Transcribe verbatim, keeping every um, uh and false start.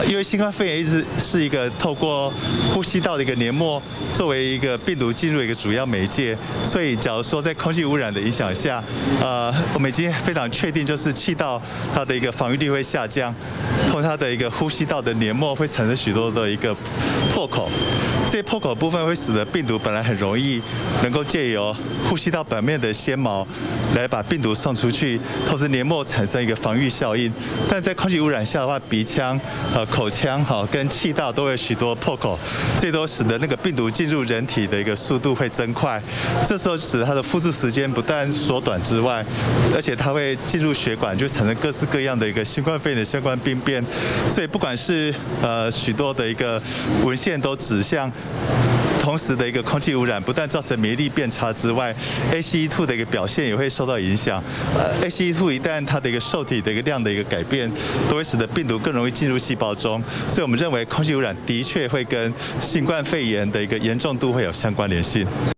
因为新冠肺炎一直是一个透过呼吸道的一个黏膜作为一个病毒进入一个主要媒介，所以假如说在空气污染的影响下，呃，我们已经非常确定，就是气道它的一个防御力会下降，同它的一个呼吸道的黏膜会产生许多的一个破口，这些破口部分会使得病毒本来很容易能够借由呼吸道表面的纤毛来把病毒送出去，同时黏膜产生一个防御效应。但在空气污染下的话，鼻腔、呃口腔哈跟气道都有许多破口，这都使得那个病毒进入人体的一个速度会增快。这时候使得它的复制时间不但缩短之外，而且它会进入血管，就产生各式各样的一个新冠肺炎的相关病变。所以不管是呃许多的一个文献都指向。同时的一个空气污染不但造成免疫力变差之外 ，A C E 二 的一个表现也会受到影响。呃 ，A C E 二 一旦它的一个受体的一个量的一个改变，都会使得病毒更容易进入细胞中。所以我们认为空气污染的确会跟新冠肺炎的一个严重度会有相关联性。